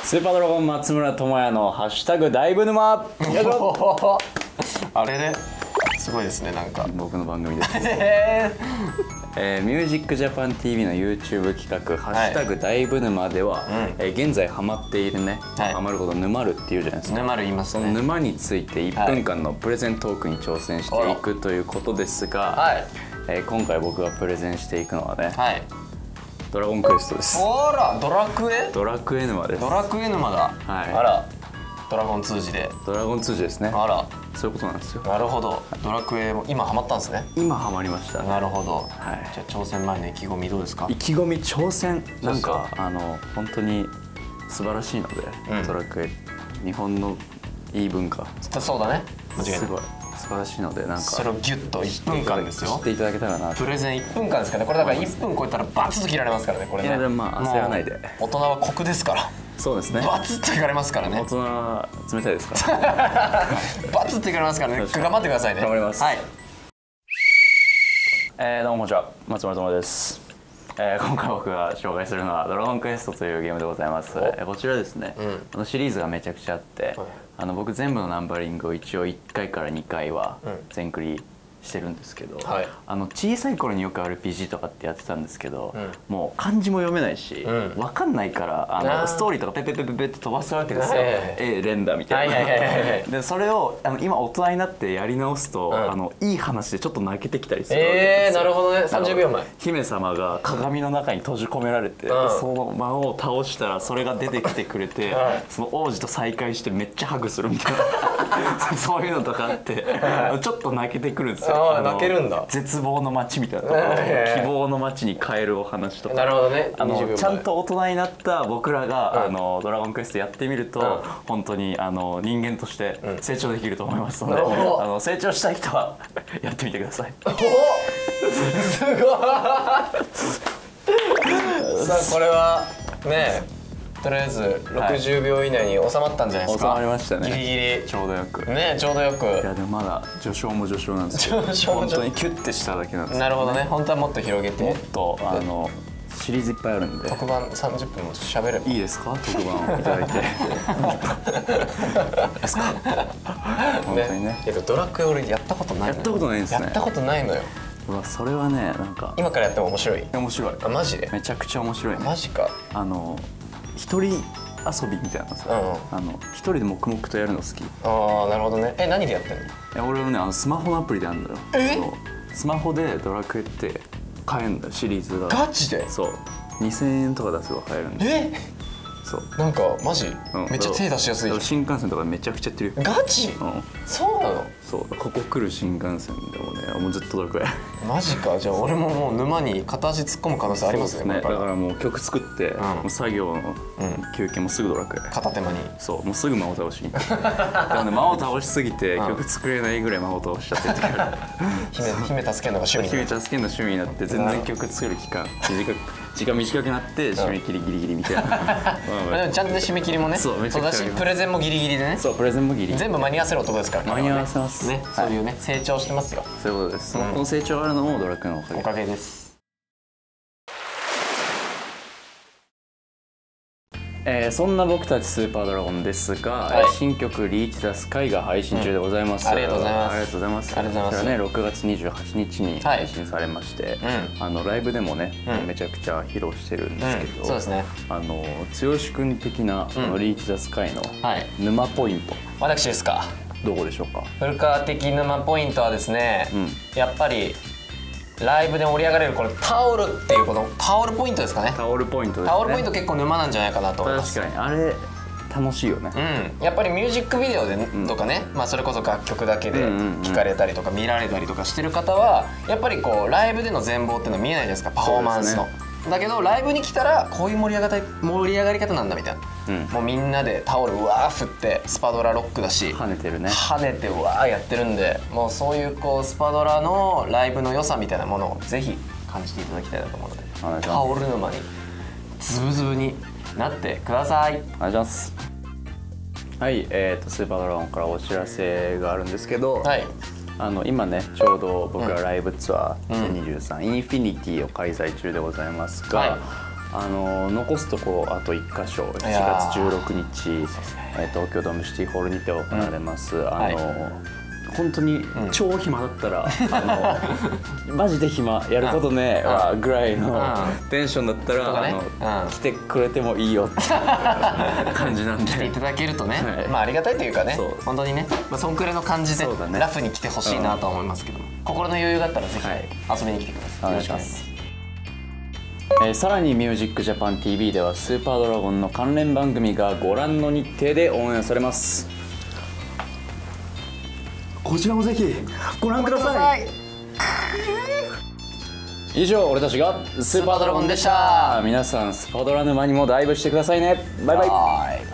スーパードラゴン松村智也のハッシュタグだいぶ沼。 あれね、すごいですね、なんか僕の番組です。ミュージックジャパン TV の YouTube 企画「ハッシュタグだいぶ沼」では、現在ハマっているね、ハマること沼るっていうじゃないですか。 沼る言いますね。 その沼について1分間のプレゼントークに挑戦していくということですが、今回僕がプレゼンしていくのはね、ドラゴンクエストです。 あら、ドラクエ？ ドラクエ沼です。 ドラクエ沼だ。あら、ドラゴン通じで。 ドラゴン通じですね。 あら、 そういうことなんですよ。 なるほど。ドラクエも今ハマったんですね。 今ハマりました。 なるほど。じゃあ挑戦前の意気込みどうですか？ 意気込み挑戦なんか本当に素晴らしいので、ドラクエ日本のいい文化。 そうだね。 すごい素晴らしいので、なんかそれをギュッと1分間ですよ。 知っていただけたらな。 プレゼン1分間ですからね。これだから1分超えたらバツッと切られますからね。これね。 いやでもまあ焦らないで。 大人は酷ですから。 そうですね。 バツッといかれますからね。 大人は冷たいですから。 バツッといかれますからね。頑張ってくださいね。 頑張ります。 はい。 どうもこんにちは、松村智也です。今回僕が紹介するのは「ドラゴンクエスト」というゲームでございます。こちらですね、シリーズがめちゃくちゃあって、僕全部のナンバリングを一応1回から2回は全クリしてるんですけど、小さい頃によく RPG とかってやってたんですけど、もう漢字も読めないし、分かんないからストーリーとかペペペペペって飛ばすわけですよ。連打みたいな。でそれを今大人になってやり直すと、いい話でちょっと泣けてきたりするわけですよ。 なるほどね。30秒前。 姫様が鏡の中に閉じ込められて、その魔王を倒したらそれが出てきてくれて、その王子と再会してめっちゃハグするみたいなそういうのとかあってちょっと泣けてくるんですよ。 泣けるんだ。 絶望の街みたいなところ、希望の街に変えるお話とか。 なるほどね。 ちゃんと大人になった僕らがドラゴンクエストやってみると、本当に人間として成長できると思いますので、成長したい人はやってみてください。 すごい。さあこれはね、とりあえず60秒以内に収まったんじゃないですか。 収まりましたね。 ギリギリちょうどよくね、ちょうどよく。 いやでもまだ序章も序章なんですよ。本当にキュッてしただけなんです。 なるほどね。本当はもっと広げて、 もっとシリーズいっぱいあるんで。 特番30分も喋ればいいですか、特番をいただいて。ですか。本当にね。 ドラクエ俺やったことない。 やったことないんですね。 やったことないのよ。 それはね、なんか今からやっても面白い。 面白い。 マジで。めちゃくちゃ面白い。 マジか。 一人遊びみたいなさ、一人で黙々とやるの好き。 ああ、なるほどね。何でやってんの？ 俺はね、スマホのアプリでやるんだよ。スマホでドラクエって買えるんだよ、シリーズが。 ガチで？ そう、2000円とか出せば買えるんで。そう、 なんかマジめっちゃ手出しやすい。 新幹線とかめちゃくちゃやってるよ。 ガチ？そうなの？ そう、ここ来る新幹線でもね、もうずっとドラクエ。 マジか。じゃあ俺ももう沼に片足突っ込む可能性ありますね。 だからもう曲作って作業の休憩もすぐドラクエ。 片手間に。そう、 もうすぐ魔王倒しに。だからね、魔王倒しすぎて曲作れないぐらい魔王倒しちゃってる時ある。 姫助けるのが趣味。 姫助けるの趣味になって全然曲作る時間短くなって締め切りギリギリみたいな。 でもちゃんと締め切りもね。そうだし、プレゼンもギリギリでね。 そう、プレゼンもギリギリ。 全部間に合わせる男ですから。 間に合わせますね。そういうね、成長してますよ。 そういうことです。この成長があるのもドラクエのおかげです。 そんな僕たちスーパードラゴンですが、新曲「リーチ・ザ・スカイ」が配信中でございます。 ありがとうございます。 ありがとうございます。こちらね、6月28日に配信されまして、ライブでもねめちゃくちゃ披露してるんですけど、 そうですね、 剛君的なリーチ・ザ・スカイの沼ポイント、 私ですか。 どこでしょうか。 古川的沼ポイントはですね、やっぱりライブで盛り上がれるこのタオルっていうこのタオルポイントですかね。 タオルポイントですね。 タオルポイント結構沼なんじゃないかなと思います。 確かにあれ楽しいよね。 やっぱりミュージックビデオでとかね、それこそ楽曲だけで聴かれたりとか見られたりとかしてる方はやっぱりこうライブでの全貌っていうのは見えないじゃないですか、パフォーマンスの。だけどライブに来たらこういう盛り上がり方なんだみたいな、もうみんなでタオルうわー振ってスパドラロックだし跳ねてるね、 跳ねてうわーやってるんで、もうそういうこうスパドラのライブの良さみたいなものをぜひ感じていただきたいなと思うので、タオル沼にズブズブになってください。 お願いします。はい、スーパードラゴンからお知らせがあるんですけど、今ねちょうど僕らライブツアー2023、インフィニティを開催中でございますが、 残すところあと1箇所、7月16日、東京ドームシティホールにて行われます、本当に超暇だったら、マジで暇やることねはぐらいのテンションだったら、来てくれてもいいよって感じなんで、 来ていただけるとね、まあありがたいというかね、本当にね、そんくらいの感じでラフに来てほしいなと思いますけども、心の余裕があったらぜひ遊びに来てください。よろしくお願いします。 さらに「ミュージックジャパン TV」ではスーパードラゴンの関連番組がご覧の日程でオンエアされます。こちらもぜひご覧ください。以上、俺たちがスーパードラゴンでした。皆さんスパドラ沼にもダイブしてくださいね。バイバイ。